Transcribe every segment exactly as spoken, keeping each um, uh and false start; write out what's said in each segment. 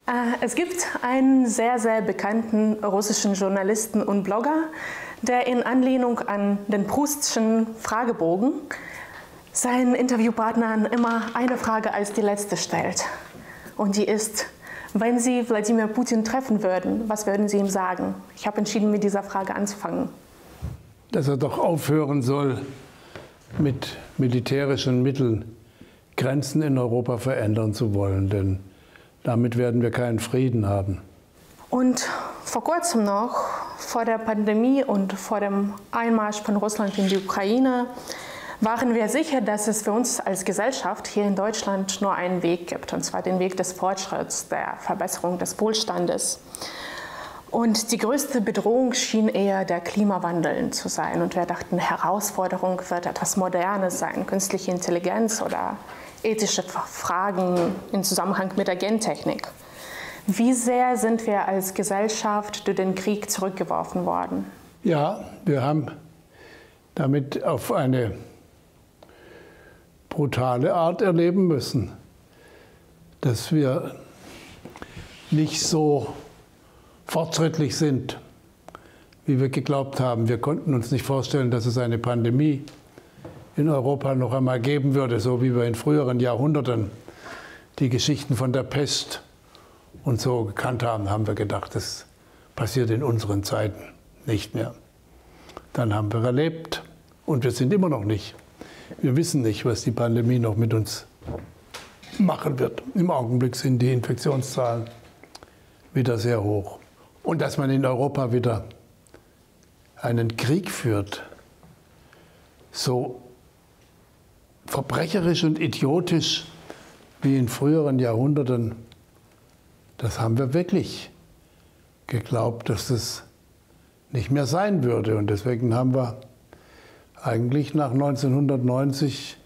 Es gibt einen sehr, sehr bekannten russischen Journalisten und Blogger, der in Anlehnung an den Proustschen Fragebogen seinen Interviewpartnern immer eine Frage als die letzte stellt. Und die ist: Wenn Sie Wladimir Putin treffen würden, was würden Sie ihm sagen? Ich habe entschieden, mit dieser Frage anzufangen. Dass er doch aufhören soll, mit militärischen Mitteln Grenzen in Europa verändern zu wollen, denn damit werden wir keinen Frieden haben. Und vor kurzem noch, vor der Pandemie und vor dem Einmarsch von Russland in die Ukraine, waren wir sicher, dass es für uns als Gesellschaft hier in Deutschland nur einen Weg gibt, und zwar den Weg des Fortschritts, der Verbesserung des Wohlstandes. Und die größte Bedrohung schien eher der Klimawandel zu sein. Und wir dachten, Herausforderung wird etwas Modernes sein, künstliche Intelligenz oder ethische Fragen im Zusammenhang mit der Gentechnik. Wie sehr sind wir als Gesellschaft durch den Krieg zurückgeworfen worden? Ja, wir haben damit auf eine brutale Art erleben müssen, dass wir nicht so fortschrittlich sind, wie wir geglaubt haben. Wir konnten uns nicht vorstellen, dass es eine Pandemie in Europa noch einmal geben würde, so wie wir in früheren Jahrhunderten die Geschichten von der Pest und so gekannt haben, haben wir gedacht, das passiert in unseren Zeiten nicht mehr. Dann haben wir erlebt, und wir sind immer noch nicht. Wir wissen nicht, was die Pandemie noch mit uns machen wird. Im Augenblick sind die Infektionszahlen wieder sehr hoch. Und dass man in Europa wieder einen Krieg führt, so verbrecherisch und idiotisch wie in früheren Jahrhunderten, das haben wir wirklich geglaubt, dass das nicht mehr sein würde. Und deswegen haben wir eigentlich nach neunzehnhundertneunzig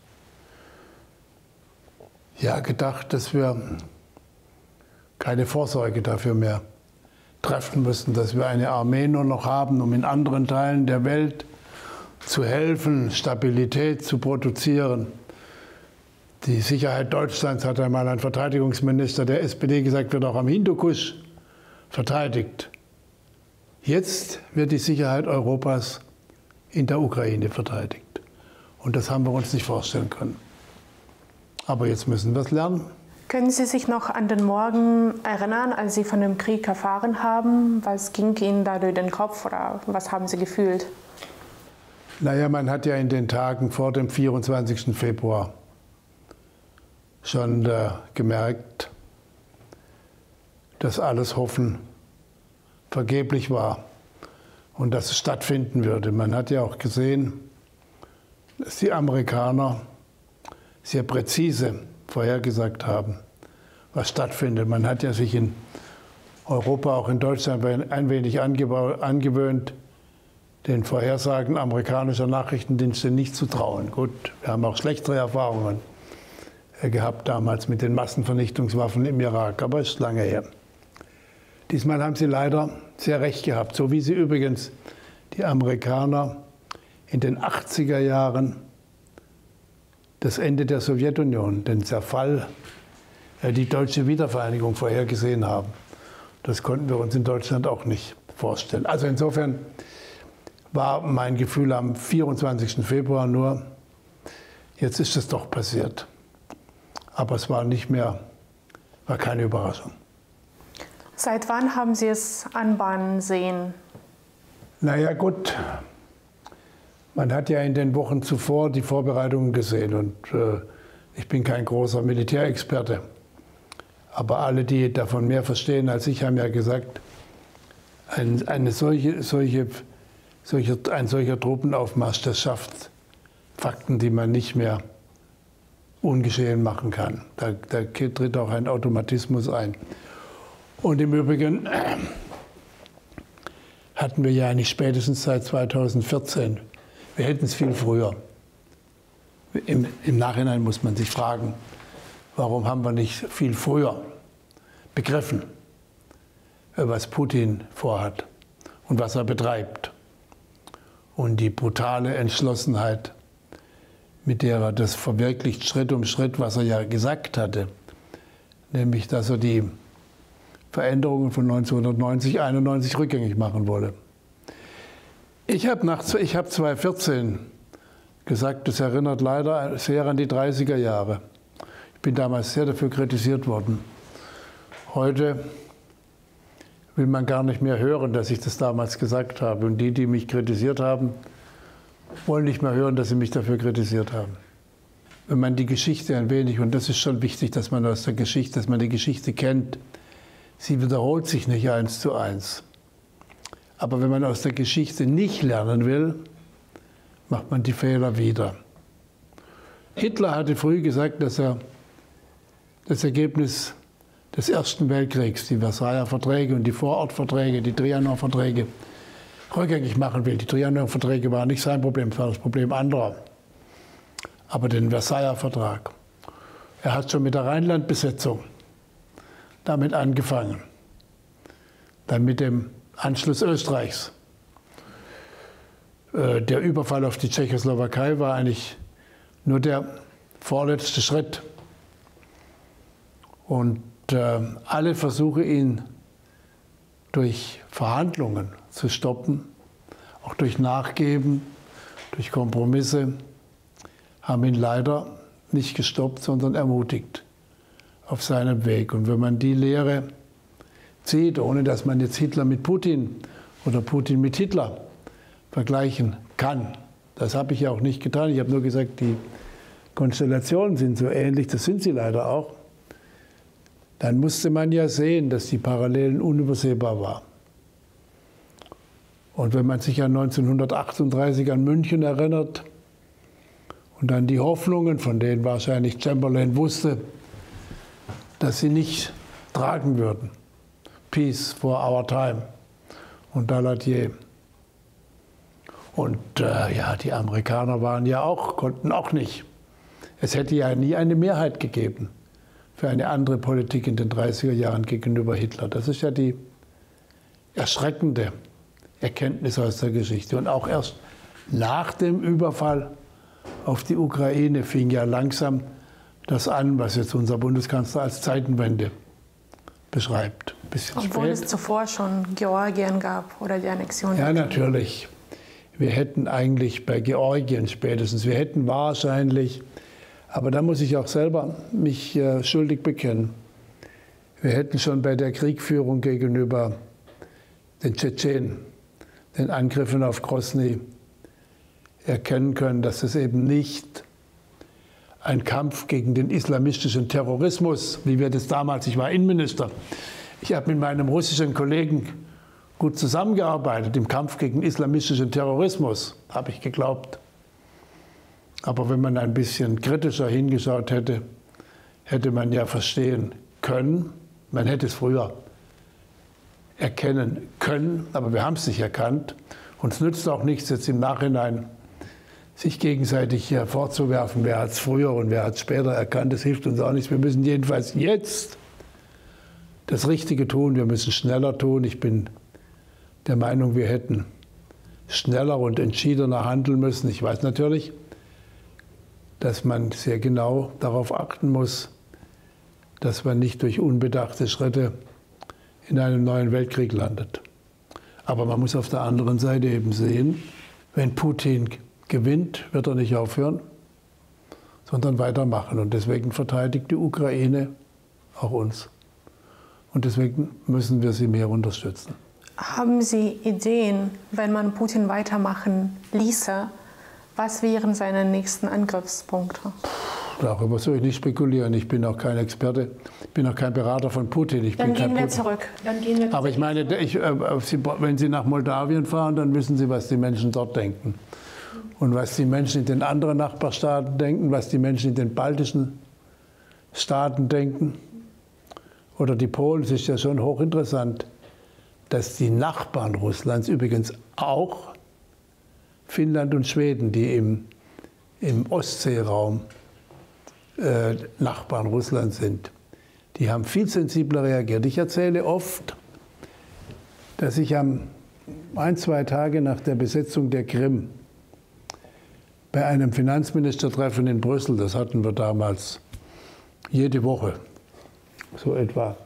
ja gedacht, dass wir keine Vorsorge dafür mehr treffen müssen, dass wir eine Armee nur noch haben, um in anderen Teilen der Welt zu helfen, Stabilität zu produzieren. Die Sicherheit Deutschlands, hat einmal ein Verteidigungsminister der S P D gesagt, wird auch am Hindukusch verteidigt. Jetzt wird die Sicherheit Europas in der Ukraine verteidigt. Und das haben wir uns nicht vorstellen können. Aber jetzt müssen wir es lernen. Können Sie sich noch an den Morgen erinnern, als Sie von dem Krieg erfahren haben? Was ging Ihnen da durch den Kopf oder was haben Sie gefühlt? Naja, man hat ja in den Tagen vor dem vierundzwanzigsten Februar schon äh, gemerkt, dass alles Hoffen vergeblich war und dass es stattfinden würde. Man hat ja auch gesehen, dass die Amerikaner sehr präzise vorhergesagt haben, was stattfindet. Man hat ja sich in Europa, auch in Deutschland, ein wenig angewöhnt, den Vorhersagen amerikanischer Nachrichtendienste nicht zu trauen. Gut, wir haben auch schlechtere Erfahrungen gehabt damals mit den Massenvernichtungswaffen im Irak, aber es ist lange her. Diesmal haben sie leider sehr recht gehabt, so wie sie übrigens die Amerikaner in den achtziger Jahren das Ende der Sowjetunion, den Zerfall, die deutsche Wiedervereinigung vorhergesehen haben. Das konnten wir uns in Deutschland auch nicht vorstellen. Also insofern war mein Gefühl am vierundzwanzigsten Februar nur, jetzt ist es doch passiert. Aber es war nicht mehr, war keine Überraschung. Seit wann haben Sie es anbahnen sehen? Naja gut, man hat ja in den Wochen zuvor die Vorbereitungen gesehen. Und äh, ich bin kein großer Militärexperte. Aber alle, die davon mehr verstehen als ich, haben ja gesagt, ein, eine solche, solche, solche, ein solcher Truppenaufmarsch, das schafft Fakten, die man nicht mehr ungeschehen machen kann. Da, da tritt auch ein Automatismus ein. Und im Übrigen äh, hatten wir ja eigentlich spätestens seit zweitausendvierzehn, wir hätten es viel früher. Im, Im Nachhinein muss man sich fragen, warum haben wir nicht viel früher begriffen, was Putin vorhat und was er betreibt. Und die brutale Entschlossenheit, mit der er das verwirklicht, Schritt um Schritt, was er ja gesagt hatte, nämlich, dass er die Veränderungen von neunzehnhundertneunzig, einundneunzig rückgängig machen wolle. Ich habe ich hab zweitausendvierzehn gesagt, das erinnert leider sehr an die dreißiger Jahre. Ich bin damals sehr dafür kritisiert worden. Heute will man gar nicht mehr hören, dass ich das damals gesagt habe. Und die, die mich kritisiert haben, wollen nicht mehr hören, dass sie mich dafür kritisiert haben. Wenn man die Geschichte ein wenig, und das ist schon wichtig, dass man aus der Geschichte, dass man die Geschichte kennt, sie wiederholt sich nicht eins zu eins. Aber wenn man aus der Geschichte nicht lernen will, macht man die Fehler wieder. Hitler hatte früh gesagt, dass er das Ergebnis des Ersten Weltkriegs, die Versailler Verträge und die Vorortverträge, die Trianon-Verträge, rückgängig machen will. Die Trianon-Verträge waren nicht sein Problem, das war das Problem anderer. Aber den Versailler Vertrag. Er hat schon mit der Rheinlandbesetzung damit angefangen. Dann mit dem Anschluss Österreichs. Der Überfall auf die Tschechoslowakei war eigentlich nur der vorletzte Schritt. Und äh, alle Versuche, ihn durch Verhandlungen zu stoppen, auch durch Nachgeben, durch Kompromisse, haben ihn leider nicht gestoppt, sondern ermutigt auf seinem Weg. Und wenn man die Lehre zieht, ohne dass man jetzt Hitler mit Putin oder Putin mit Hitler vergleichen kann, das habe ich ja auch nicht getan. Ich habe nur gesagt, die Konstellationen sind so ähnlich, das sind sie leider auch. Dann musste man ja sehen, dass die Parallelen unübersehbar waren. Und wenn man sich an neunzehnhundertachtunddreißig an München erinnert und an die Hoffnungen, von denen wahrscheinlich Chamberlain wusste, dass sie nicht tragen würden. Peace for our time und Daladier. Und äh, ja, die Amerikaner waren ja auch, konnten auch nicht. Es hätte ja nie eine Mehrheit gegeben für eine andere Politik in den dreißiger Jahren gegenüber Hitler. Das ist ja die erschreckende Erkenntnis aus der Geschichte. Und auch erst nach dem Überfall auf die Ukraine fing ja langsam das an, was jetzt unser Bundeskanzler als Zeitenwende beschreibt. Ein bisschen Obwohl spät. es zuvor schon Georgien gab oder die Annexion. Ja, natürlich. Wir hätten eigentlich bei Georgien spätestens, wir hätten wahrscheinlich, aber da muss ich auch selber mich äh, schuldig bekennen, wir hätten schon bei der Kriegführung gegenüber den Tschetschenen, den Angriffen auf Grosny, erkennen können, dass es eben nicht ein Kampf gegen den islamistischen Terrorismus, wie wir das damals, ich war Innenminister, ich habe mit meinem russischen Kollegen gut zusammengearbeitet im Kampf gegen islamistischen Terrorismus, habe ich geglaubt. Aber wenn man ein bisschen kritischer hingeschaut hätte, hätte man ja verstehen können, man hätte es früher erkennen können, aber wir haben es nicht erkannt. Und es nützt auch nichts, jetzt im Nachhinein sich gegenseitig hier vorzuwerfen, wer hat es früher und wer hat es später erkannt. Das hilft uns auch nichts. Wir müssen jedenfalls jetzt das Richtige tun. Wir müssen schneller tun. Ich bin der Meinung, wir hätten schneller und entschiedener handeln müssen. Ich weiß natürlich, dass man sehr genau darauf achten muss, dass man nicht durch unbedachte Schritte in einem neuen Weltkrieg landet. Aber man muss auf der anderen Seite eben sehen, wenn Putin gewinnt, wird er nicht aufhören, sondern weitermachen. Und deswegen verteidigt die Ukraine auch uns. Und deswegen müssen wir sie mehr unterstützen. Haben Sie Ideen, wenn man Putin weitermachen ließe, was wären seine nächsten Angriffspunkte? Darüber soll ich nicht spekulieren. Ich bin auch kein Experte, ich bin auch kein Berater von Putin. Ich Dann bin gehen kein wir Putin. zurück. Dann gehen wir Aber ich meine, ich, äh, Sie, wenn Sie nach Moldawien fahren, dann wissen Sie, was die Menschen dort denken. Und was die Menschen in den anderen Nachbarstaaten denken, was die Menschen in den baltischen Staaten denken. Oder die Polen, es ist ja schon hochinteressant, dass die Nachbarn Russlands, übrigens auch Finnland und Schweden, die im, im Ostseeraum äh, Nachbarn Russlands sind, die haben viel sensibler reagiert. Ich erzähle oft, dass ich am ein, zwei Tage nach der Besetzung der Krim bei einem Finanzministertreffen in Brüssel, das hatten wir damals jede Woche, so etwa,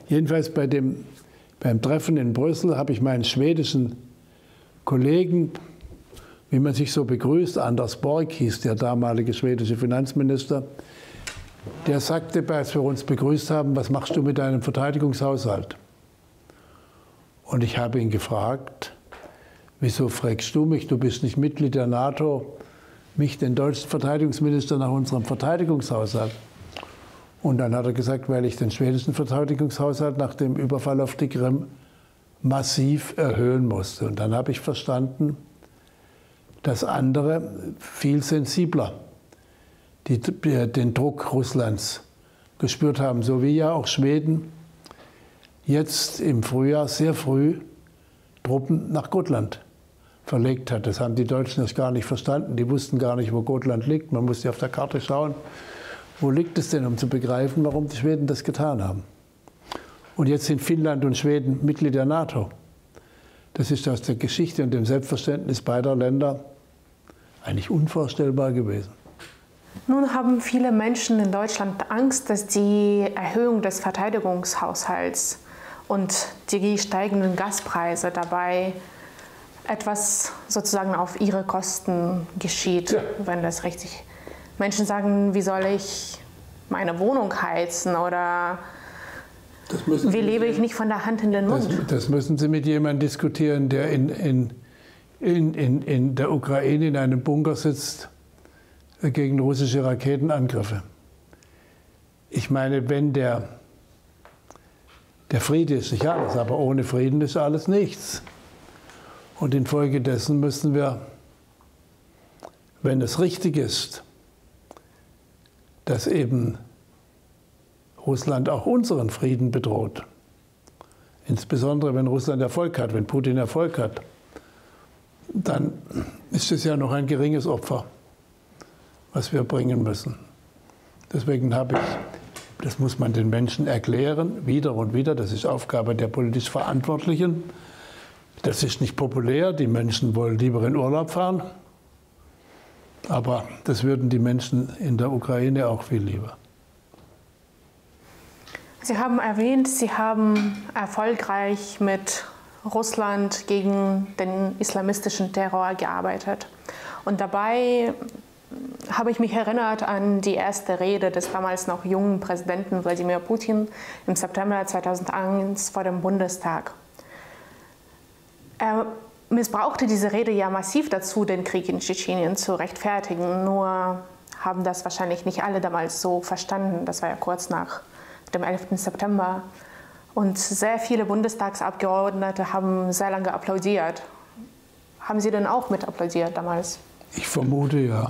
Jedenfalls bei dem, beim Treffen in Brüssel habe ich meinen schwedischen Kollegen, wie man sich so begrüßt, Anders Borg hieß der damalige schwedische Finanzminister, der sagte, als wir uns begrüßt haben, was machst du mit deinem Verteidigungshaushalt? Und ich habe ihn gefragt, wieso fragst du mich, du bist nicht Mitglied der NATO, mich, den deutschen Verteidigungsminister, nach unserem Verteidigungshaushalt? Und dann hat er gesagt, weil ich den schwedischen Verteidigungshaushalt nach dem Überfall auf die Krim massiv erhöhen musste. Und dann habe ich verstanden, dass andere viel sensibler die, den Druck Russlands gespürt haben, so wie ja auch Schweden jetzt im Frühjahr sehr früh Truppen nach Gotland verlegt hat. Das haben die Deutschen erst gar nicht verstanden. Die wussten gar nicht, wo Gotland liegt. Man musste auf der Karte schauen, wo liegt es denn, um zu begreifen, warum die Schweden das getan haben. Und jetzt sind Finnland und Schweden Mitglied der NATO. Das ist aus der Geschichte und dem Selbstverständnis beider Länder eigentlich unvorstellbar gewesen. Nun haben viele Menschen in Deutschland Angst, dass die Erhöhung des Verteidigungshaushalts und die steigenden Gaspreise dabei etwas sozusagen auf ihre Kosten geschieht, ja. Wenn das richtig. Menschen sagen, wie soll ich meine Wohnung heizen oder wie lebe ich nicht von der Hand in den Mund? Das, das müssen Sie mit jemandem diskutieren, der in, in, in, in, in der Ukraine in einem Bunker sitzt gegen russische Raketenangriffe. Ich meine, wenn der, der Friede ist nicht alles, aber ohne Frieden ist alles nichts. Und infolgedessen müssen wir, wenn es richtig ist, dass eben Russland auch unseren Frieden bedroht, insbesondere wenn Russland Erfolg hat, wenn Putin Erfolg hat, dann ist es ja noch ein geringes Opfer, was wir bringen müssen. Deswegen habe ich, das muss man den Menschen erklären, wieder und wieder, das ist Aufgabe der politisch Verantwortlichen. Das ist nicht populär, die Menschen wollen lieber in Urlaub fahren. Aber das würden die Menschen in der Ukraine auch viel lieber. Sie haben erwähnt, Sie haben erfolgreich mit Russland gegen den islamistischen Terror gearbeitet. Und dabei habe ich mich erinnert an die erste Rede des damals noch jungen Präsidenten Wladimir Putin im September zweitausendeins vor dem Bundestag. Er missbrauchte diese Rede ja massiv dazu, den Krieg in Tschetschenien zu rechtfertigen. Nur haben das wahrscheinlich nicht alle damals so verstanden. Das war ja kurz nach dem elften September. Und sehr viele Bundestagsabgeordnete haben sehr lange applaudiert. Haben Sie denn auch mit applaudiert damals? Ich vermute ja.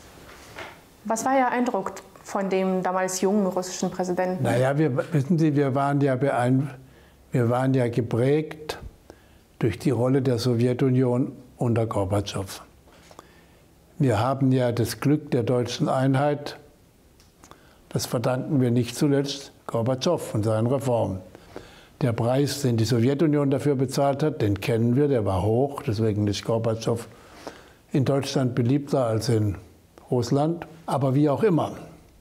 Was war Ihr Eindruck von dem damals jungen russischen Präsidenten? Naja, wir, wissen Sie, wir waren ja, beein, wir waren ja geprägt durch die Rolle der Sowjetunion unter Gorbatschow. Wir haben ja das Glück der deutschen Einheit, das verdanken wir nicht zuletzt Gorbatschow und seinen Reformen. Der Preis, den die Sowjetunion dafür bezahlt hat, den kennen wir, der war hoch, deswegen ist Gorbatschow in Deutschland beliebter als in Russland, aber wie auch immer.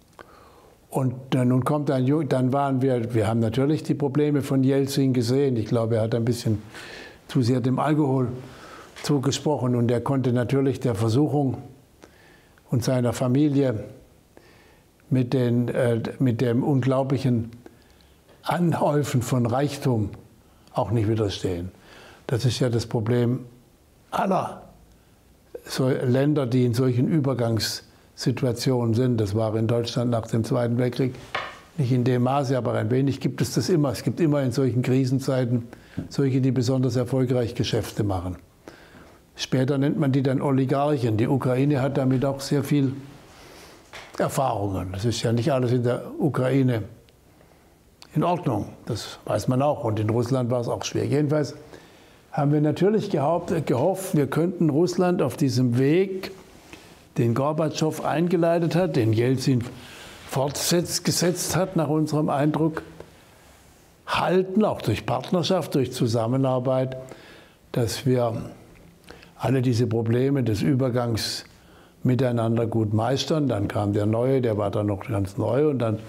Und nun kommt ein, dann waren wir, wir haben natürlich die Probleme von Jelzin gesehen. Ich glaube, er hat ein bisschen zu sehr dem Alkohol zugesprochen und er konnte natürlich der Versuchung und seiner Familie mit, den, äh, mit dem unglaublichen Anhäufen von Reichtum auch nicht widerstehen. Das ist ja das Problem aller so Länder, die in solchen Übergangssituationen sind. Das war in Deutschland nach dem Zweiten Weltkrieg nicht in dem Maße, aber ein wenig gibt es das immer. Es gibt immer in solchen Krisenzeiten solche, die besonders erfolgreich Geschäfte machen. Später nennt man die dann Oligarchen. Die Ukraine hat damit auch sehr viel Erfahrungen. Das ist ja nicht alles in der Ukraine in Ordnung. Das weiß man auch. Und in Russland war es auch schwer. Jedenfalls haben wir natürlich gehofft, wir könnten Russland auf diesem Weg, den Gorbatschow eingeleitet hat, den Jelzin fortgesetzt hat, nach unserem Eindruck, halten, auch durch Partnerschaft, durch Zusammenarbeit, dass wir alle diese Probleme des Übergangs miteinander gut meistern. Dann kam der Neue, der war dann noch ganz neu und dann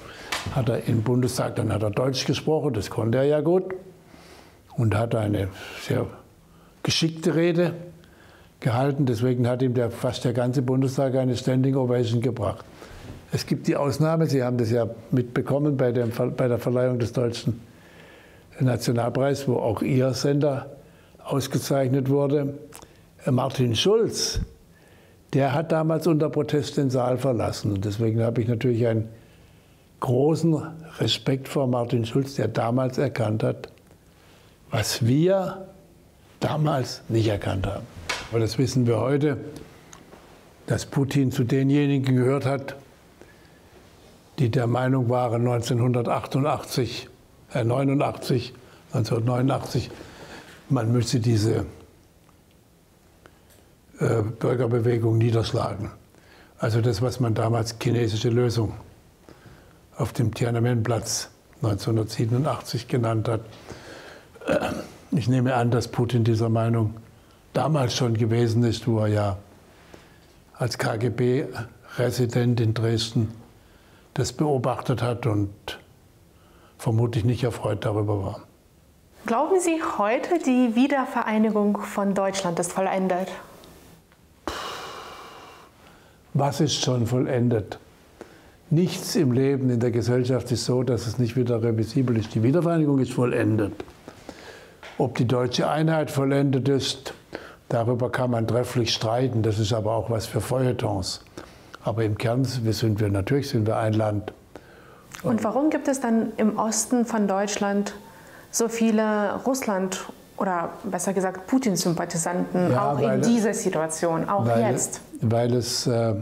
hat er im Bundestag, dann hat er Deutsch gesprochen, das konnte er ja gut. Und hat eine sehr geschickte Rede gehalten. Deswegen hat ihm der, fast der ganze Bundestag eine Standing Ovation gebracht. Es gibt die Ausnahme, Sie haben das ja mitbekommen bei der, bei der Verleihung des Deutschen Nationalpreises, wo auch Ihr Sender ausgezeichnet wurde. Martin Schulz, der hat damals unter Protest den Saal verlassen. Und deswegen habe ich natürlich einen großen Respekt vor Martin Schulz, der damals erkannt hat, was wir damals nicht erkannt haben. Aber das wissen wir heute, dass Putin zu denjenigen gehört hat, die der Meinung waren, neunzehnhundertachtundachtzig, äh neunundachtzig, neunzehnhundertneunundachtzig, man müsse diese äh, Bürgerbewegung niederschlagen. Also das, was man damals chinesische Lösung auf dem Tiananmenplatz neunzehnhundertsiebenundachtzig genannt hat. Ich nehme an, dass Putin dieser Meinung damals schon gewesen ist, wo er ja als K G B-Resident in Dresden das beobachtet hat und vermutlich nicht erfreut darüber war. Glauben Sie heute, die Wiedervereinigung von Deutschland ist vollendet? Was ist schon vollendet? Nichts im Leben, in der Gesellschaft ist so, dass es nicht wieder revisibel ist. Die Wiedervereinigung ist vollendet. Ob die deutsche Einheit vollendet ist, darüber kann man trefflich streiten. Das ist aber auch was für Feuilletons. Aber im Kern sind wir natürlich sind wir ein Land. Und warum gibt es dann im Osten von Deutschland so viele Russland- oder besser gesagt Putin-Sympathisanten, ja, auch in dieser Situation, auch weil, jetzt? Weil es äh,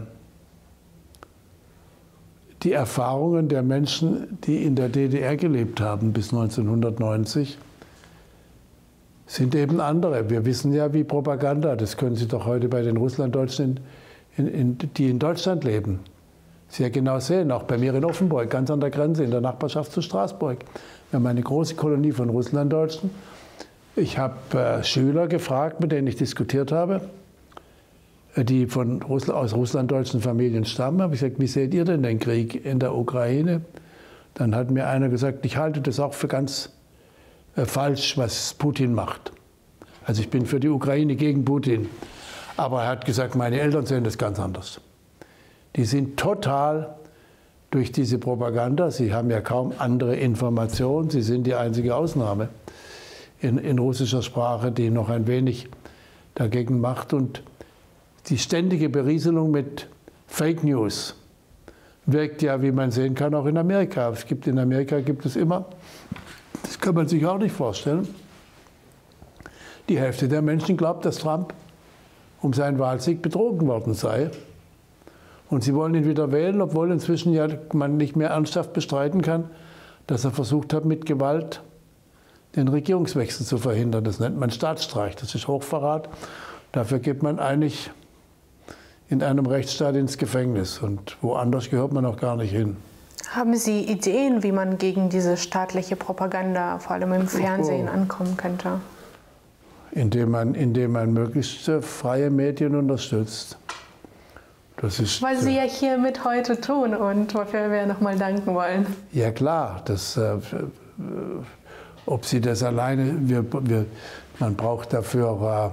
die Erfahrungen der Menschen, die in der D D R gelebt haben bis neunzehnhundertneunzig, sind eben andere. Wir wissen ja, wie Propaganda, das können Sie doch heute bei den Russlanddeutschen, in, in, die in Deutschland leben, sehr genau sehen. Auch bei mir in Offenburg, ganz an der Grenze, in der Nachbarschaft zu Straßburg. Wir haben eine große Kolonie von Russlanddeutschen. Ich habe äh, Schüler gefragt, mit denen ich diskutiert habe, die von Russland, aus russlanddeutschen Familien stammen. Habe ich gesagt, wie seht ihr denn den Krieg in der Ukraine? Dann hat mir einer gesagt, ich halte das auch für ganz äh, falsch, was Putin macht. Also ich bin für die Ukraine gegen Putin. Aber er hat gesagt, meine Eltern sehen das ganz anders. Die sind total durch diese Propaganda, sie haben ja kaum andere Informationen, sie sind die einzige Ausnahme in, in russischer Sprache, die noch ein wenig dagegen macht. Und die ständige Berieselung mit Fake News wirkt ja, wie man sehen kann, auch in Amerika. Es gibt in Amerika gibt es immer, das kann man sich auch nicht vorstellen, die Hälfte der Menschen glaubt, dass Trump um seinen Wahlsieg betrogen worden sei. Und sie wollen ihn wieder wählen, obwohl inzwischen ja man nicht mehr ernsthaft bestreiten kann, dass er versucht hat, mit Gewalt den Regierungswechsel zu verhindern. Das nennt man Staatsstreich, das ist Hochverrat. Dafür geht man eigentlich in einem Rechtsstaat ins Gefängnis. Und woanders gehört man auch gar nicht hin. Haben Sie Ideen, wie man gegen diese staatliche Propaganda, vor allem im Fernsehen, oh. ankommen könnte? Indem man, indem man möglichst freie Medien unterstützt. Das ist, Weil Sie ja hier mit heute tun und wofür wir nochmal danken wollen. Ja klar, das, äh, ob Sie das alleine, wir, wir, man braucht dafür,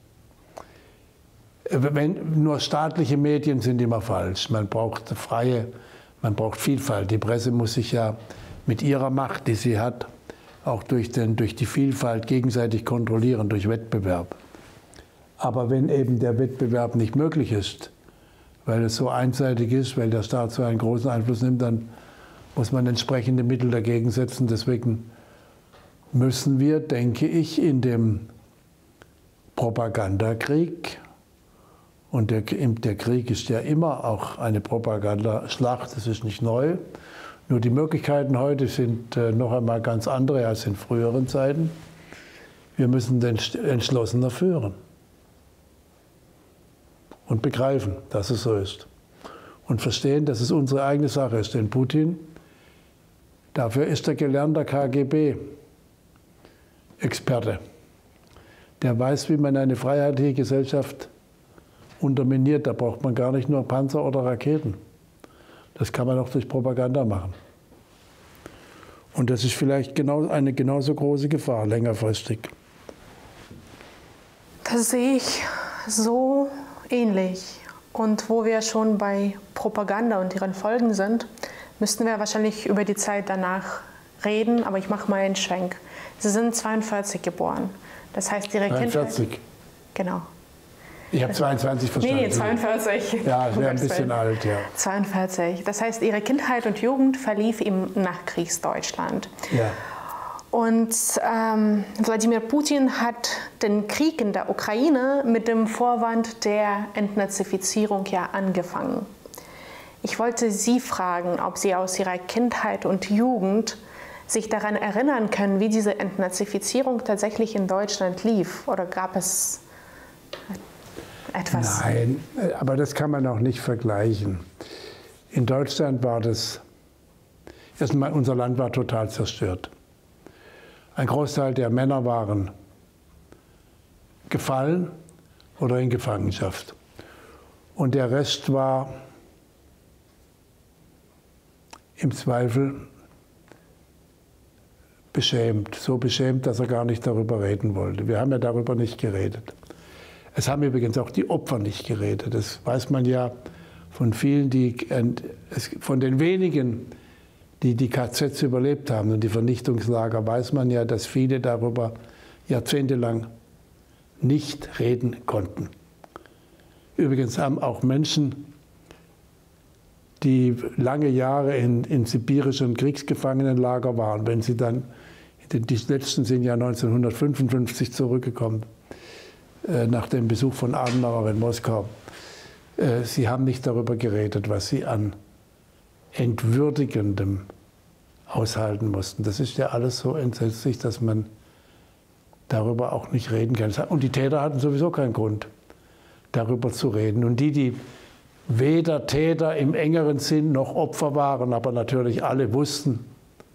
äh, wenn, nur staatliche Medien sind immer falsch. Man braucht freie, man braucht Vielfalt. Die Presse muss sich ja mit ihrer Macht, die sie hat, auch durch, den, durch die Vielfalt gegenseitig kontrollieren, durch Wettbewerb. Aber wenn eben der Wettbewerb nicht möglich ist, weil es so einseitig ist, weil der Staat so einen großen Einfluss nimmt, dann muss man entsprechende Mittel dagegen setzen. Deswegen müssen wir, denke ich, in dem Propagandakrieg, und der, der Krieg ist ja immer auch eine Propagandaschlacht, das ist nicht neu, nur die Möglichkeiten heute sind noch einmal ganz andere als in früheren Zeiten. Wir müssen den entschlossener führen. Und begreifen, dass es so ist. Und verstehen, dass es unsere eigene Sache ist. Denn Putin, dafür ist er gelernter K G B-Experte. Der weiß, wie man eine freiheitliche Gesellschaft unterminiert. Da braucht man gar nicht nur Panzer oder Raketen. Das kann man auch durch Propaganda machen. Und das ist vielleicht genau, eine genauso große Gefahr längerfristig. Das sehe ich so ähnlich. Und wo wir schon bei Propaganda und ihren Folgen sind, müssten wir wahrscheinlich über die Zeit danach reden, aber ich mache mal einen Schwenk. Sie sind zweiundvierzig geboren. Das heißt, Ihre zweiundvierzig? Kindheit... Genau. Ich habe zweiundzwanzig verstanden. Nee, nee, zweiundvierzig. Ja, ich wäre ein bisschen alt, ja. zweiundvierzig. Das heißt, Ihre Kindheit und Jugend verlief im Nachkriegsdeutschland. Ja. Und ähm, Wladimir Putin hat den Krieg in der Ukraine mit dem Vorwand der Entnazifizierung ja angefangen. Ich wollte Sie fragen, ob Sie aus Ihrer Kindheit und Jugend sich daran erinnern können, wie diese Entnazifizierung tatsächlich in Deutschland lief. Oder gab es etwas? Nein, aber das kann man auch nicht vergleichen. In Deutschland war das, erstmal unser Land war total zerstört. Ein Großteil der Männer waren gefallen oder in Gefangenschaft. Und der Rest war im Zweifel beschämt. So beschämt, dass er gar nicht darüber reden wollte. Wir haben ja darüber nicht geredet. Es haben übrigens auch die Opfer nicht geredet. Das weiß man ja von vielen, die, von den wenigen, die die K Zs überlebt haben und die Vernichtungslager, weiß man ja, dass viele darüber jahrzehntelang nicht reden konnten. Übrigens haben auch Menschen, die lange Jahre in, in sibirischen Kriegsgefangenenlager waren, wenn sie dann, die letzten sind ja neunzehnhundertfünfundfünfzig zurückgekommen, äh, nach dem Besuch von Adenauer in Moskau, äh, sie haben nicht darüber geredet, was sie an Entwürdigendem aushalten mussten. Das ist ja alles so entsetzlich, dass man darüber auch nicht reden kann. Und die Täter hatten sowieso keinen Grund, darüber zu reden. Und die, die weder Täter im engeren Sinn noch Opfer waren, aber natürlich alle wussten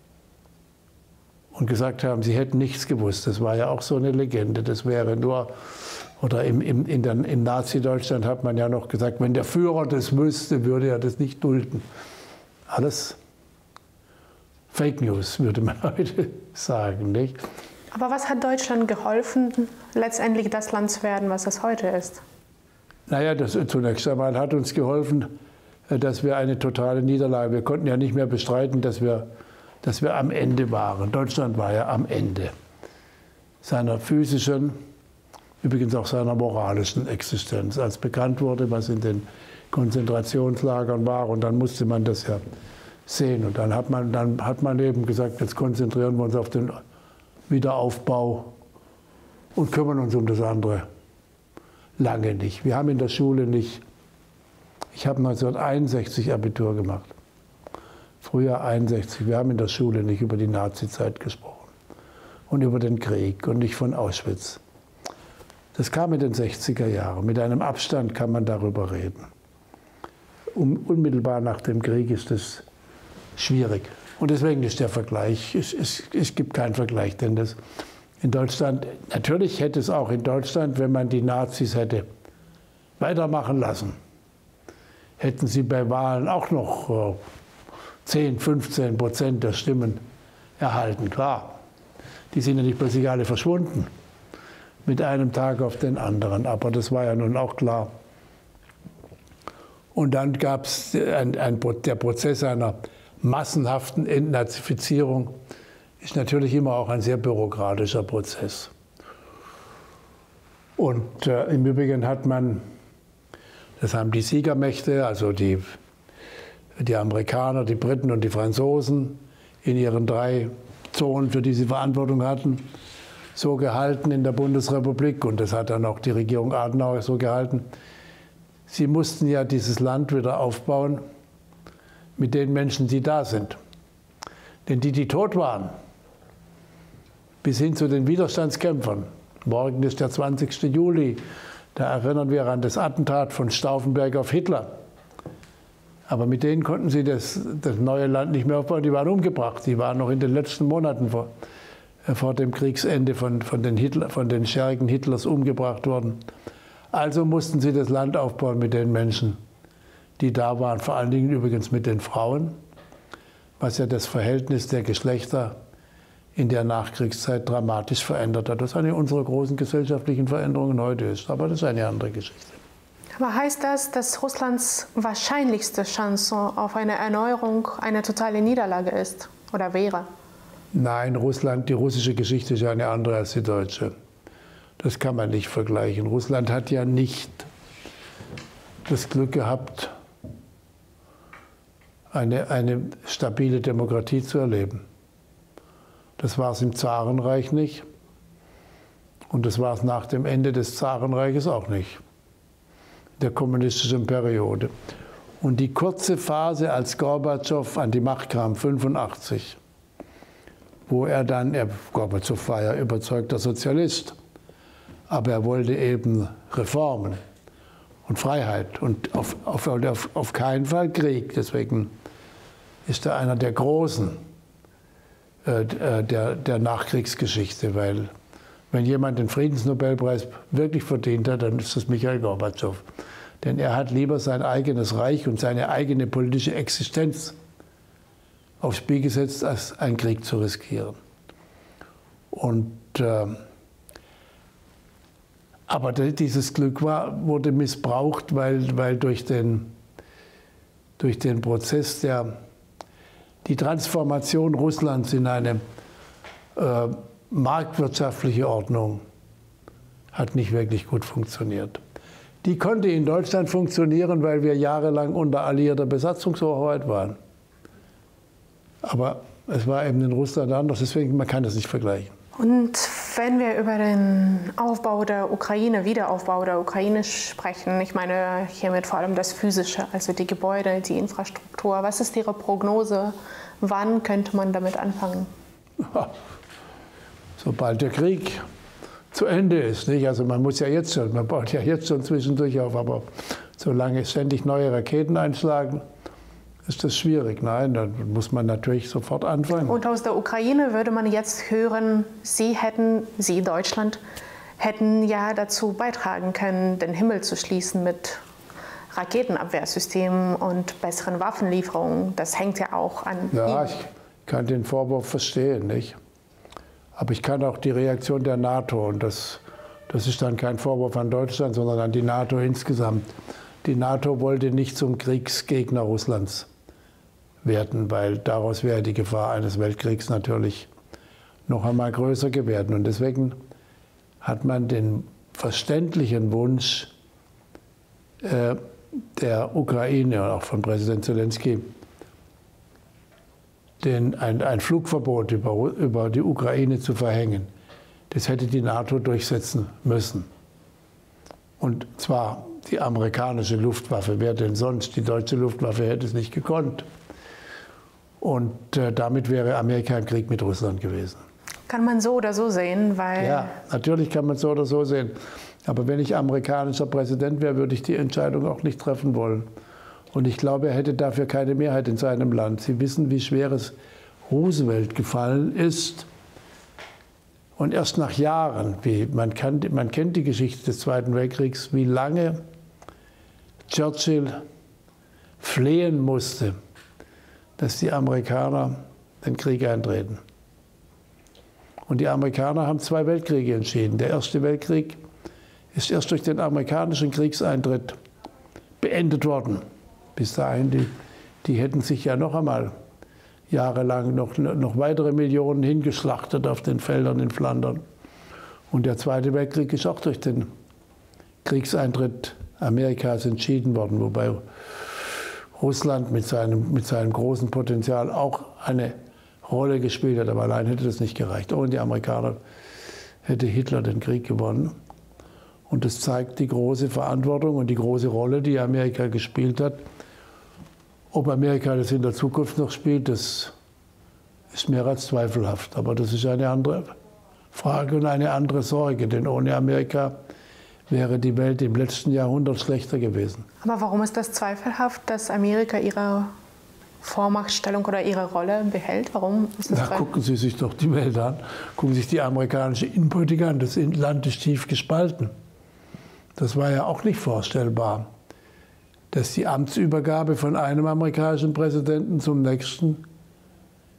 und gesagt haben, sie hätten nichts gewusst. Das war ja auch so eine Legende. Das wäre nur, oder im, im, in, der, in Nazi-Deutschland hat man ja noch gesagt, wenn der Führer das wüsste, würde er das nicht dulden. Alles Fake News, würde man heute sagen, nicht? Aber was hat Deutschland geholfen, letztendlich das Land zu werden, was es heute ist? Naja, das, zunächst einmal hat uns geholfen, dass wir eine totale Niederlage, wir konnten ja nicht mehr bestreiten, dass wir, dass wir am Ende waren. Deutschland war ja am Ende seiner physischen, übrigens auch seiner moralischen Existenz. Als bekannt wurde, was in den Konzentrationslagern war, und dann musste man das ja sehen. Und dann hat man, dann hat man eben gesagt, jetzt konzentrieren wir uns auf den Wiederaufbau und kümmern uns um das andere. Lange nicht. Wir haben in der Schule nicht, ich habe neunzehnhunderteinundsechzig Abitur gemacht, Frühjahr einundsechzig, wir haben in der Schule nicht über die Nazizeit gesprochen und über den Krieg und nicht von Auschwitz. Das kam in den sechziger Jahren. Mit einem Abstand kann man darüber reden. Um, unmittelbar nach dem Krieg ist es schwierig. Und deswegen ist der Vergleich, es, es, es gibt keinen Vergleich, denn das in Deutschland, natürlich hätte es auch in Deutschland, wenn man die Nazis hätte weitermachen lassen, hätten sie bei Wahlen auch noch zehn, fünfzehn Prozent der Stimmen erhalten. Klar, die sind ja nicht plötzlich alle verschwunden, mit einem Tag auf den anderen, aber das war ja nun auch klar. Und dann gab es ein, ein, der Prozess einer massenhaften Entnazifizierung, ist natürlich immer auch ein sehr bürokratischer Prozess. Und äh, im Übrigen hat man, das haben die Siegermächte, also die, die Amerikaner, die Briten und die Franzosen in ihren drei Zonen, für die sie Verantwortung hatten, so gehalten in der Bundesrepublik, und das hat dann auch die Regierung Adenauer so gehalten. Sie mussten ja dieses Land wieder aufbauen mit den Menschen, die da sind. Denn die, die tot waren, bis hin zu den Widerstandskämpfern. Morgen ist der zwanzigste Juli, da erinnern wir an das Attentat von Stauffenberg auf Hitler. Aber mit denen konnten sie das, das neue Land nicht mehr aufbauen, die waren umgebracht. Die waren noch in den letzten Monaten vor, äh, vor dem Kriegsende von, von, den Hitler, von den Schergen Hitlers umgebracht worden. Also mussten sie das Land aufbauen mit den Menschen, die da waren, vor allen Dingen übrigens mit den Frauen, was ja das Verhältnis der Geschlechter in der Nachkriegszeit dramatisch verändert hat. Das eine unserer großen gesellschaftlichen Veränderungen heute ist. Aber das ist eine andere Geschichte. Aber heißt das, dass Russlands wahrscheinlichste Chance auf eine Erneuerung eine totale Niederlage ist oder wäre? Nein, Russland, die russische Geschichte ist ja eine andere als die deutsche. Das kann man nicht vergleichen. Russland hat ja nicht das Glück gehabt, eine, eine stabile Demokratie zu erleben. Das war es im Zarenreich nicht und das war es nach dem Ende des Zarenreiches auch nicht, der kommunistischen Periode. Und die kurze Phase, als Gorbatschow an die Macht kam, fünfundachtzig, wo er dann, er, Gorbatschow war ja überzeugter Sozialist, aber er wollte eben Reformen und Freiheit und auf, auf, auf, auf keinen Fall Krieg. Deswegen ist er einer der Großen äh, der, der Nachkriegsgeschichte, weil wenn jemand den Friedensnobelpreis wirklich verdient hat, dann ist das Michail Gorbatschow. Denn er hat lieber sein eigenes Reich und seine eigene politische Existenz aufs Spiel gesetzt, als einen Krieg zu riskieren. Und, äh, aber dieses Glück war, wurde missbraucht, weil, weil durch, den, durch den Prozess der die Transformation Russlands in eine äh, marktwirtschaftliche Ordnung hat nicht wirklich gut funktioniert. Die konnte in Deutschland funktionieren, weil wir jahrelang unter alliierter Besatzungshoheit waren. Aber es war eben in Russland anders, deswegen man kann das nicht vergleichen. Und wenn wir über den Aufbau der Ukraine, Wiederaufbau der Ukraine sprechen, ich meine hiermit vor allem das Physische, also die Gebäude, die Infrastruktur, was ist Ihre Prognose? Wann könnte man damit anfangen? Ja, sobald der Krieg zu Ende ist. Nicht? Also man muss ja jetzt schon, man baut ja jetzt schon zwischendurch auf, aber solange ständig neue Raketen einschlagen, ist das schwierig. Nein, dann muss man natürlich sofort anfangen. Und aus der Ukraine würde man jetzt hören, Sie hätten, Sie Deutschland, hätten ja dazu beitragen können, den Himmel zu schließen mit Raketenabwehrsystemen und besseren Waffenlieferungen. Das hängt ja auch an Ja, Ihnen. ich kann den Vorwurf verstehen, nicht? Aber ich kann auch die Reaktion der NATO, und das, das ist dann kein Vorwurf an Deutschland, sondern an die NATO insgesamt. Die NATO wollte nicht zum Kriegsgegner Russlands werden, weil daraus wäre die Gefahr eines Weltkriegs natürlich noch einmal größer geworden. Und deswegen hat man den verständlichen Wunsch äh, der Ukraine und auch von Präsident Zelensky, den, ein, ein Flugverbot über, über die Ukraine zu verhängen, das hätte die NATO durchsetzen müssen. Und zwar die amerikanische Luftwaffe, wer denn sonst? Die deutsche Luftwaffe hätte es nicht gekonnt. Und äh, damit wäre Amerika im Krieg mit Russland gewesen. Kann man so oder so sehen, weil... Ja, natürlich kann man es so oder so sehen. Aber wenn ich amerikanischer Präsident wäre, würde ich die Entscheidung auch nicht treffen wollen. Und ich glaube, er hätte dafür keine Mehrheit in seinem Land. Sie wissen, wie schwer es Roosevelt gefallen ist. Und erst nach Jahren, wie man, kann, man kennt die Geschichte des Zweiten Weltkriegs, wie lange Churchill flehen musste, dass die Amerikaner den Krieg eintreten. Und die Amerikaner haben zwei Weltkriege entschieden. Der Erste Weltkrieg ist erst durch den amerikanischen Kriegseintritt beendet worden. Bis dahin, die, die hätten sich ja noch einmal jahrelang noch, noch weitere Millionen hingeschlachtet auf den Feldern in Flandern. Und der Zweite Weltkrieg ist auch durch den Kriegseintritt Amerikas entschieden worden, wobei Russland mit seinem, mit seinem großen Potenzial auch eine Rolle gespielt hat. Aber allein hätte das nicht gereicht. Ohne die Amerikaner hätte Hitler den Krieg gewonnen. Und das zeigt die große Verantwortung und die große Rolle, die Amerika gespielt hat. Ob Amerika das in der Zukunft noch spielt, das ist mehr als zweifelhaft. Aber das ist eine andere Frage und eine andere Sorge. Denn ohne Amerika wäre die Welt im letzten Jahrhundert schlechter gewesen. Aber warum ist das zweifelhaft, dass Amerika ihre Vormachtstellung oder ihre Rolle behält? Warum ist das? Na, gucken Sie sich doch die Welt an. Gucken Sie sich die amerikanische Innenpolitik an. Das Land ist tief gespalten. Das war ja auch nicht vorstellbar, dass die Amtsübergabe von einem amerikanischen Präsidenten zum nächsten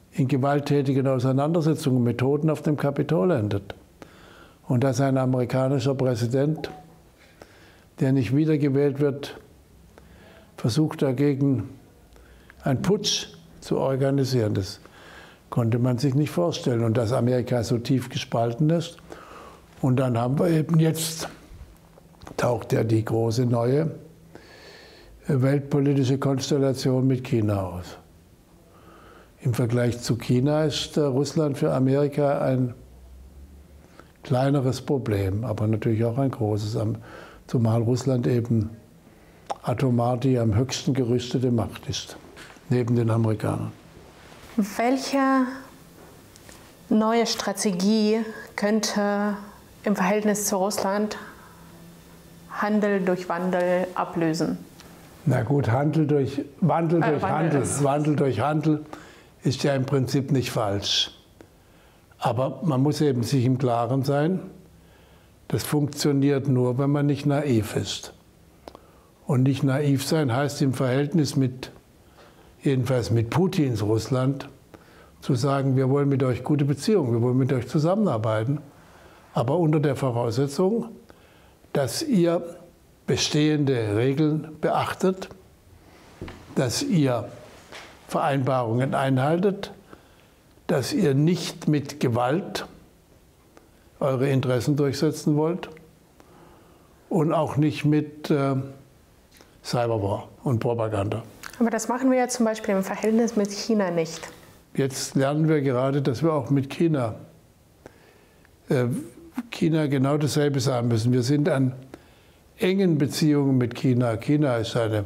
in gewalttätigen Auseinandersetzungen und Methoden auf dem Kapitol endet. Und dass ein amerikanischer Präsident, der nicht wiedergewählt wird, versucht dagegen einen Putsch zu organisieren. Das konnte man sich nicht vorstellen. Und dass Amerika so tief gespalten ist. Und dann haben wir eben jetzt, taucht ja die große neue weltpolitische Konstellation mit China aus. Im Vergleich zu China ist Russland für Amerika ein kleineres Problem, aber natürlich auch ein großes, zumal Russland eben atomar die am höchsten gerüstete Macht ist, neben den Amerikanern. Welche neue Strategie könnte im Verhältnis zu Russland Handel durch Wandel ablösen? Na gut, Handel durch Wandel durch äh, Wandel Handel. Wandel durch Handel ist ja im Prinzip nicht falsch. Aber man muss eben sich im Klaren sein, das funktioniert nur, wenn man nicht naiv ist. Und nicht naiv sein heißt im Verhältnis mit, jedenfalls mit Putins Russland, zu sagen, wir wollen mit euch gute Beziehungen, wir wollen mit euch zusammenarbeiten, aber unter der Voraussetzung, dass ihr bestehende Regeln beachtet, dass ihr Vereinbarungen einhaltet, dass ihr nicht mit Gewalt eure Interessen durchsetzen wollt und auch nicht mit äh, Cyberwar und Propaganda. Aber das machen wir ja zum Beispiel im Verhältnis mit China nicht. Jetzt lernen wir gerade, dass wir auch mit China, äh, China genau dasselbe sagen müssen. Wir sind an engen Beziehungen mit China. China ist eine,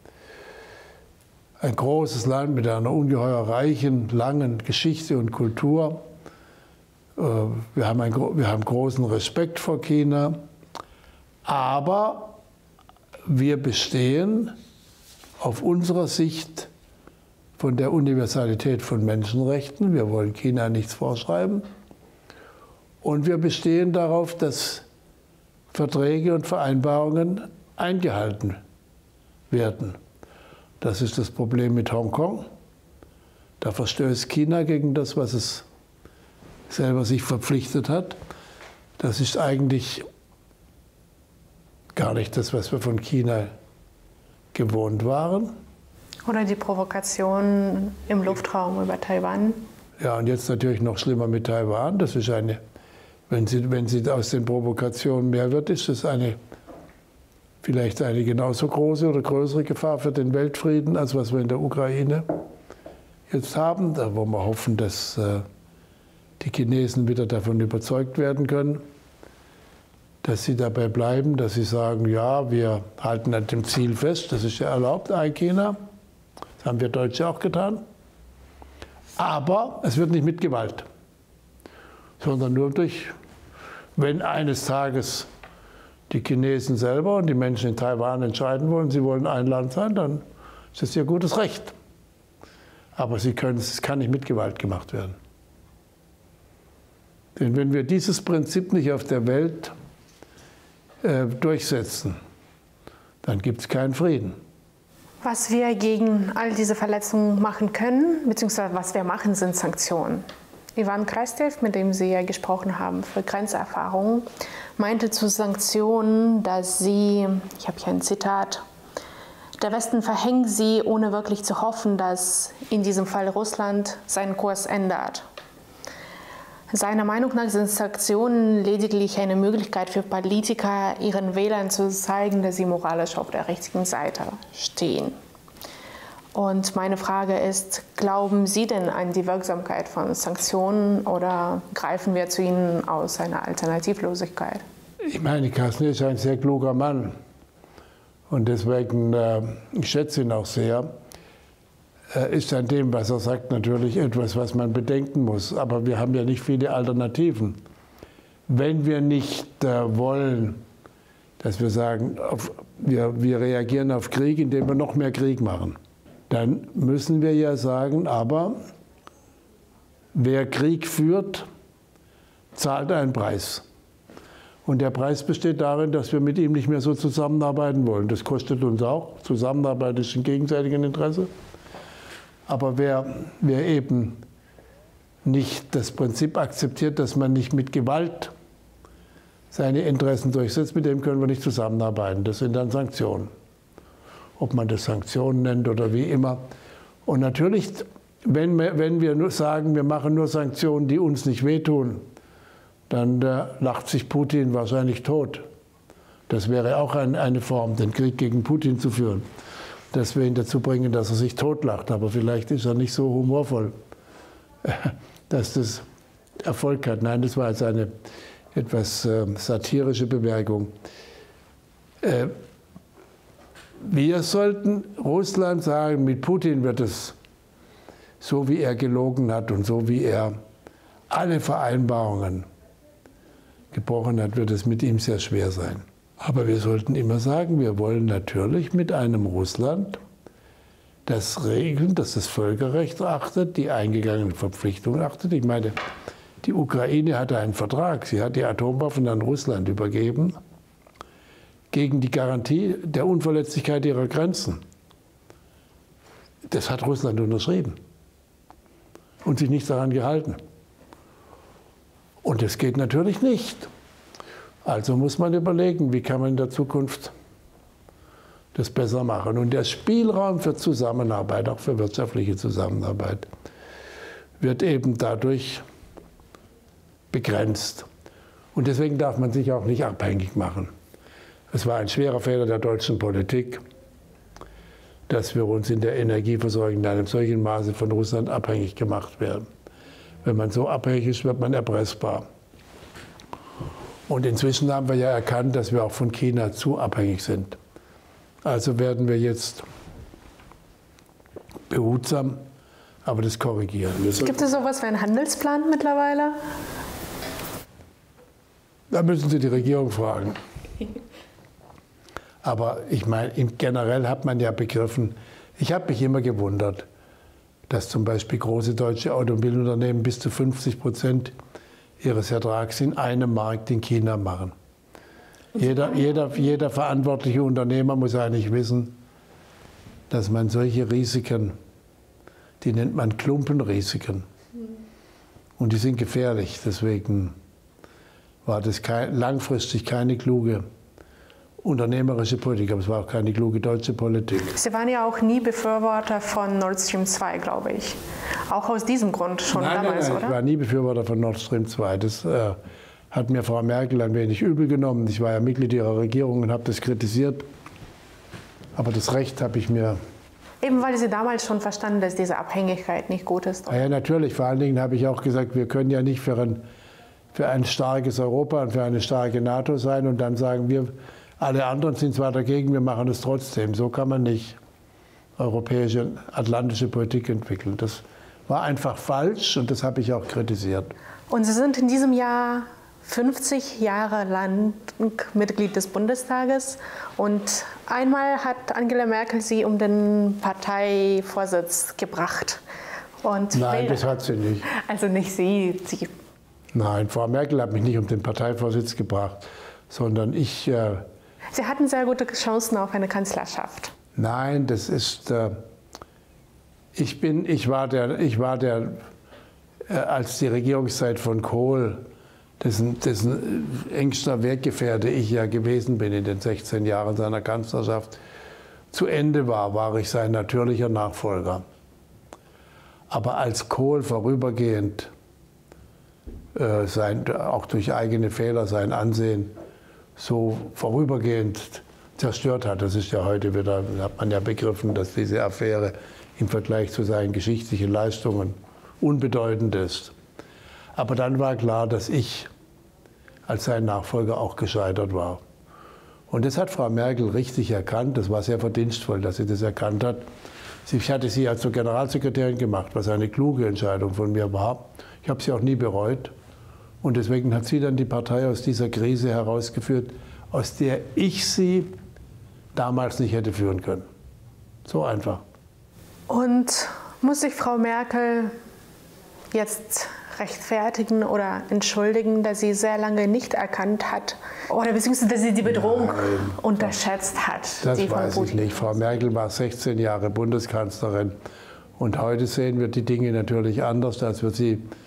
ein großes Land mit einer ungeheuer reichen, langen Geschichte und Kultur. Wir haben, ein, wir haben großen Respekt vor China, aber wir bestehen auf unserer Sicht von der Universalität von Menschenrechten. Wir wollen China nichts vorschreiben. Und wir bestehen darauf, dass Verträge und Vereinbarungen eingehalten werden. Das ist das Problem mit Hongkong. Da verstößt China gegen das, was es selber sich verpflichtet hat. Das ist eigentlich gar nicht das, was wir von China gewohnt waren. Oder die Provokation im Luftraum über Taiwan. Ja, und jetzt natürlich noch schlimmer mit Taiwan. Das ist eine, wenn sie, wenn sie aus den Provokationen mehr wird, ist das eine, vielleicht eine genauso große oder größere Gefahr für den Weltfrieden, als was wir in der Ukraine jetzt haben. Da wollen wir hoffen, dass äh, die Chinesen wieder davon überzeugt werden können, dass sie dabei bleiben, dass sie sagen, ja, wir halten an dem Ziel fest, das ist ja erlaubt, ein China. Das haben wir Deutsche auch getan. Aber es wird nicht mit Gewalt, sondern nur durch, wenn eines Tages die Chinesen selber und die Menschen in Taiwan entscheiden wollen, sie wollen ein Land sein, dann ist das ihr gutes Recht. Aber sie können, es kann nicht mit Gewalt gemacht werden. Denn wenn wir dieses Prinzip nicht auf der Welt äh, durchsetzen, dann gibt es keinen Frieden. Was wir gegen all diese Verletzungen machen können, beziehungsweise was wir machen, sind Sanktionen. Ivan Krastev, mit dem Sie ja gesprochen haben für Grenzerfahrungen, meinte zu Sanktionen, dass sie, ich habe hier ein Zitat, der Westen verhängt sie, ohne wirklich zu hoffen, dass in diesem Fall Russland seinen Kurs ändert. Seiner Meinung nach sind Sanktionen lediglich eine Möglichkeit für Politiker, ihren Wählern zu zeigen, dass sie moralisch auf der richtigen Seite stehen. Und meine Frage ist, glauben Sie denn an die Wirksamkeit von Sanktionen oder greifen wir zu ihnen aus einer Alternativlosigkeit? Ich meine, Kastner ist ein sehr kluger Mann und deswegen, äh, ich schätze ihn auch sehr. Äh, ist an dem, was er sagt, natürlich etwas, was man bedenken muss. Aber wir haben ja nicht viele Alternativen. Wenn wir nicht äh, wollen, dass wir sagen, auf, wir, wir reagieren auf Krieg, indem wir noch mehr Krieg machen, dann müssen wir ja sagen, aber wer Krieg führt, zahlt einen Preis. Und der Preis besteht darin, dass wir mit ihm nicht mehr so zusammenarbeiten wollen. Das kostet uns auch. Zusammenarbeit ist im gegenseitigen Interesse. Aber wer, wer eben nicht das Prinzip akzeptiert, dass man nicht mit Gewalt seine Interessen durchsetzt, mit dem können wir nicht zusammenarbeiten. Das sind dann Sanktionen. Ob man das Sanktionen nennt oder wie immer. Und natürlich, wenn wir, wenn wir nur sagen, wir machen nur Sanktionen, die uns nicht wehtun, dann äh, lacht sich Putin wahrscheinlich tot. Das wäre auch ein, eine Form, den Krieg gegen Putin zu führen. Dass wir ihn dazu bringen, dass er sich totlacht. Aber vielleicht ist er nicht so humorvoll, dass das Erfolg hat. Nein, das war jetzt eine etwas äh, satirische Bemerkung. Äh, wir sollten Russland sagen, mit Putin wird es, so wie er gelogen hat und so wie er alle Vereinbarungen gebrochen hat, wird es mit ihm sehr schwer sein. Aber wir sollten immer sagen, wir wollen natürlich mit einem Russland, das Regeln, das das Völkerrecht achtet, die eingegangenen Verpflichtungen achtet. Ich meine, die Ukraine hatte einen Vertrag, sie hat die Atomwaffen an Russland übergeben, gegen die Garantie der Unverletzlichkeit ihrer Grenzen. Das hat Russland unterschrieben und sich nicht daran gehalten. Und das geht natürlich nicht. Also muss man überlegen, wie kann man in der Zukunft das besser machen. Und der Spielraum für Zusammenarbeit, auch für wirtschaftliche Zusammenarbeit, wird eben dadurch begrenzt. Und deswegen darf man sich auch nicht abhängig machen. Es war ein schwerer Fehler der deutschen Politik, dass wir uns in der Energieversorgung in einem solchen Maße von Russland abhängig gemacht werden. Wenn man so abhängig ist, wird man erpressbar. Und inzwischen haben wir ja erkannt, dass wir auch von China zu abhängig sind. Also werden wir jetzt behutsam, aber das korrigieren. Gibt es sowas wie einen Handelsplan mittlerweile? Da müssen Sie die Regierung fragen. Aber ich meine, generell hat man ja begriffen, ich habe mich immer gewundert, dass zum Beispiel große deutsche Automobilunternehmen bis zu fünfzig Prozent ihres Ertrags in einem Markt in China machen. Jeder, jeder, jeder verantwortliche Unternehmer muss eigentlich wissen, dass man solche Risiken, die nennt man Klumpenrisiken, und die sind gefährlich. Deswegen war das kein, langfristig keine kluge unternehmerische Politik, aber es war auch keine kluge deutsche Politik. Sie waren ja auch nie Befürworter von Nord Stream zwei, glaube ich. Auch aus diesem Grund schon nein, damals, nein, nein, oder? Ich war nie Befürworter von Nord Stream zwei. Das äh, hat mir Frau Merkel ein wenig übel genommen. Ich war ja Mitglied ihrer Regierung und habe das kritisiert. Aber das Recht habe ich mir... Eben weil Sie damals schon verstanden, dass diese Abhängigkeit nicht gut ist. Ja, natürlich. Vor allen Dingen habe ich auch gesagt, wir können ja nicht für ein, für ein starkes Europa und für eine starke NATO sein und dann sagen wir, alle anderen sind zwar dagegen, wir machen es trotzdem. So kann man nicht europäische, atlantische Politik entwickeln. Das war einfach falsch und das habe ich auch kritisiert. Und Sie sind in diesem Jahr fünfzig Jahre lang Mitglied des Bundestages und einmal hat Angela Merkel Sie um den Parteivorsitz gebracht. Und Nein, das hat sie nicht. Also nicht Sie, Sie. Nein, Frau Merkel hat mich nicht um den Parteivorsitz gebracht, sondern ich... Äh, Sie hatten sehr gute Chancen auf eine Kanzlerschaft. Nein, das ist... Äh, ich, bin, ich war der... Ich war der äh, als die Regierungszeit von Kohl, dessen, dessen engster Weggefährte ich ja gewesen bin in den sechzehn Jahren seiner Kanzlerschaft, zu Ende war, war ich sein natürlicher Nachfolger. Aber als Kohl vorübergehend, äh, sein, auch durch eigene Fehler, sein Ansehen so vorübergehend zerstört hat, das ist ja heute wieder, hat man ja begriffen, dass diese Affäre im Vergleich zu seinen geschichtlichen Leistungen unbedeutend ist. Aber dann war klar, dass ich als sein Nachfolger auch gescheitert war. Und das hat Frau Merkel richtig erkannt. Das war sehr verdienstvoll, dass sie das erkannt hat. Ich hatte sie ja zur Generalsekretärin gemacht, was eine kluge Entscheidung von mir war. Ich habe sie auch nie bereut. Und deswegen hat sie dann die Partei aus dieser Krise herausgeführt, aus der ich sie damals nicht hätte führen können. So einfach. Und muss sich Frau Merkel jetzt rechtfertigen oder entschuldigen, dass sie sehr lange nicht erkannt hat oder beziehungsweise dass sie die Bedrohung Nein, unterschätzt hat? Das weiß ich nicht. Frau Merkel war sechzehn Jahre Bundeskanzlerin und heute sehen wir die Dinge natürlich anders, als wir sie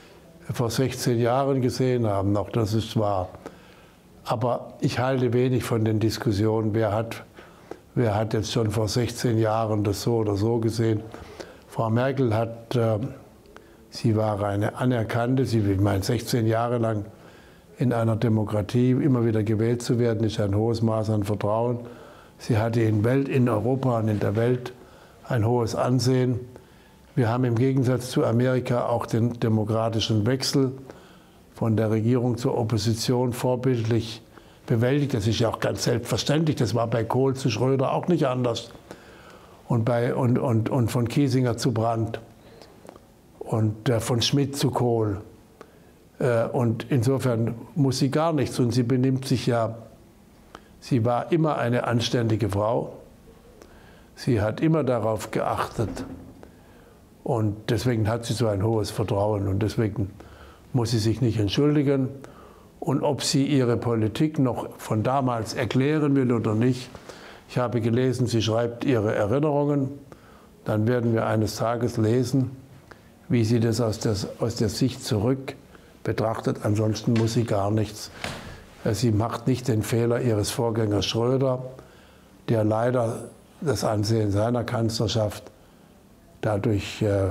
vor sechzehn Jahren gesehen haben. Auch das ist wahr. Aber ich halte wenig von den Diskussionen, wer hat, wer hat jetzt schon vor sechzehn Jahren das so oder so gesehen. Frau Merkel hat, äh, sie war eine anerkannte, sie, ich meine, sechzehn Jahre lang in einer Demokratie immer wieder gewählt zu werden, ist ein hohes Maß an Vertrauen. Sie hatte in, Welt, in Europa und in der Welt ein hohes Ansehen. Wir haben im Gegensatz zu Amerika auch den demokratischen Wechsel von der Regierung zur Opposition vorbildlich bewältigt. Das ist ja auch ganz selbstverständlich. Das war bei Kohl zu Schröder auch nicht anders. Und, bei, und, und, und von Kiesinger zu Brandt und äh, von Schmidt zu Kohl. Äh, und insofern muss sie gar nichts. Und sie benimmt sich ja, sie war immer eine anständige Frau. Sie hat immer darauf geachtet. Und deswegen hat sie so ein hohes Vertrauen. Und deswegen muss sie sich nicht entschuldigen. Und ob sie ihre Politik noch von damals erklären will oder nicht, ich habe gelesen, sie schreibt ihre Erinnerungen. Dann werden wir eines Tages lesen, wie sie das aus der, aus der Sicht zurück betrachtet. Ansonsten muss sie gar nichts. Sie macht nicht den Fehler ihres Vorgängers Schröder, der leider das Ansehen seiner Kanzlerschaft dadurch äh,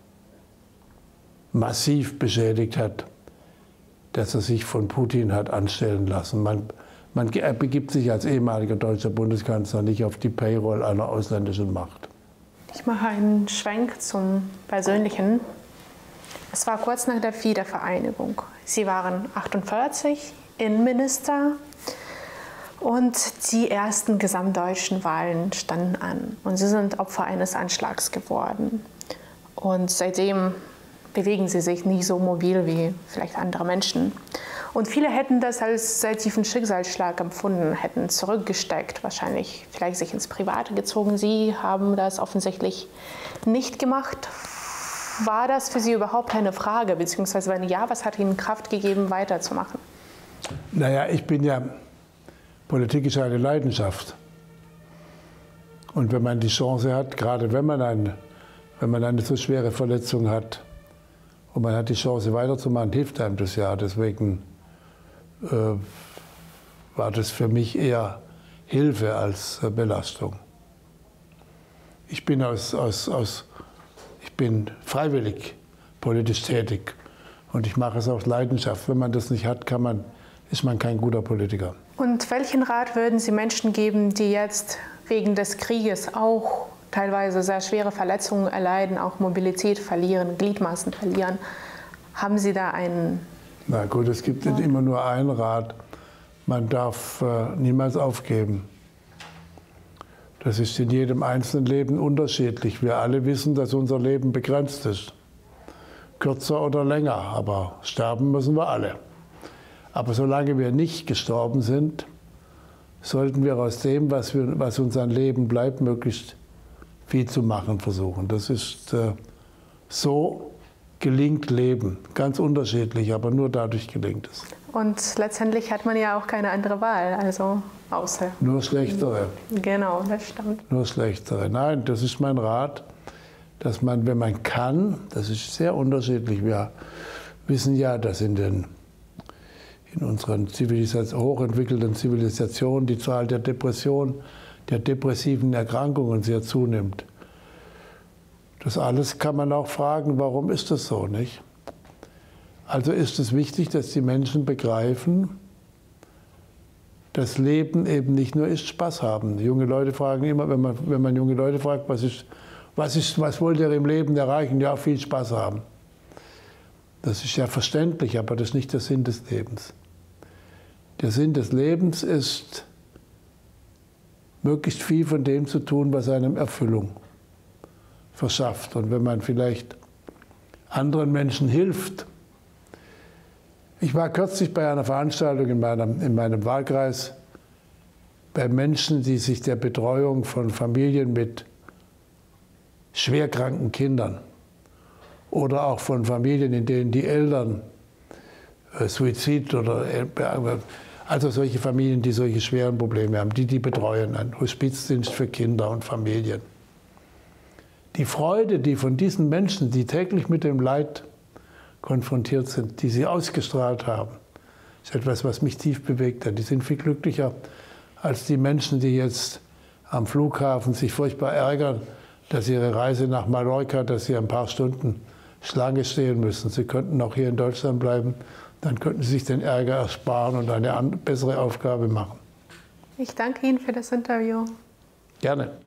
massiv beschädigt hat, dass er sich von Putin hat anstellen lassen. Man, man er begibt sich als ehemaliger deutscher Bundeskanzler nicht auf die Payroll einer ausländischen Macht. Ich mache einen Schwenk zum Persönlichen. Es war kurz nach der Wiedervereinigung. Sie waren achtundvierzig, Innenminister, und die ersten gesamtdeutschen Wahlen standen an. Und Sie sind Opfer eines Anschlags geworden. Und seitdem bewegen Sie sich nicht so mobil wie vielleicht andere Menschen. Und viele hätten das als sehr tiefen Schicksalsschlag empfunden, hätten zurückgesteckt, wahrscheinlich vielleicht sich ins Private gezogen. Sie haben das offensichtlich nicht gemacht. War das für Sie überhaupt eine Frage? Beziehungsweise wenn ja, was hat Ihnen Kraft gegeben, weiterzumachen? Naja, ich bin ja, Politik ist eine Leidenschaft. Und wenn man die Chance hat, gerade wenn man, ein, wenn man eine so schwere Verletzung hat und man hat die Chance weiterzumachen, hilft einem das ja. Deswegen äh, war das für mich eher Hilfe als äh, Belastung. Ich bin, aus, aus, aus, ich bin freiwillig politisch tätig und ich mache es aus Leidenschaft. Wenn man das nicht hat, kann man, ist man kein guter Politiker. Und welchen Rat würden Sie Menschen geben, die jetzt wegen des Krieges auch teilweise sehr schwere Verletzungen erleiden, auch Mobilität verlieren, Gliedmaßen verlieren? Haben Sie da einen? Na gut, es gibt nicht immer nur einen Rat. Man darf äh, niemals aufgeben. Das ist in jedem einzelnen Leben unterschiedlich. Wir alle wissen, dass unser Leben begrenzt ist. Kürzer oder länger, aber sterben müssen wir alle. Aber solange wir nicht gestorben sind, sollten wir aus dem, was, wir, was uns an Leben bleibt, möglichst viel zu machen versuchen. Das ist äh, so gelingt Leben. Ganz unterschiedlich, aber nur dadurch gelingt es. Und letztendlich hat man ja auch keine andere Wahl, also außer... Nur schlechtere. Genau, das stimmt. Nur schlechtere. Nein, das ist mein Rat, dass man, wenn man kann, das ist sehr unterschiedlich. Wir wissen ja, dass in den in unseren Zivilisation, hochentwickelten Zivilisationen die Zahl der Depressionen, der depressiven Erkrankungen sehr zunimmt. Das alles kann man auch fragen, warum ist das so, nicht? Also ist es wichtig, dass die Menschen begreifen, dass Leben eben nicht nur ist Spaß haben. Junge Leute fragen immer, wenn man, wenn man junge Leute fragt, was ist, was ist, was wollt ihr im Leben erreichen? Ja, viel Spaß haben. Das ist ja verständlich, aber das ist nicht der Sinn des Lebens. Der Sinn des Lebens ist, möglichst viel von dem zu tun, was einem Erfüllung verschafft. Und wenn man vielleicht anderen Menschen hilft. Ich war kürzlich bei einer Veranstaltung in meinem, in meinem Wahlkreis bei Menschen, die sich der Betreuung von Familien mit schwerkranken Kindern oder auch von Familien, in denen die Eltern äh, Suizid oder äh, also solche Familien, die solche schweren Probleme haben, die die betreuen, ein Hospizdienst für Kinder und Familien. Die Freude, die von diesen Menschen, die täglich mit dem Leid konfrontiert sind, die sie ausgestrahlt haben. Das ist etwas, was mich tief bewegt hat. Die sind viel glücklicher als die Menschen, die jetzt am Flughafen sich furchtbar ärgern, dass ihre Reise nach Mallorca, dass sie ein paar Stunden Schlange stehen müssen. Sie könnten auch hier in Deutschland bleiben, dann könnten sie sich den Ärger ersparen und eine bessere Aufgabe machen. Ich danke Ihnen für das Interview. Gerne.